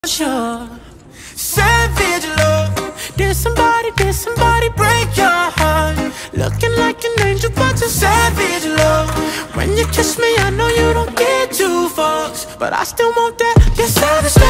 Sure. Savage love. Did somebody break your heart? Looking like an angel, but you're savage love. When you kiss me, I know you don't get two fucks, but I still want that. You're savage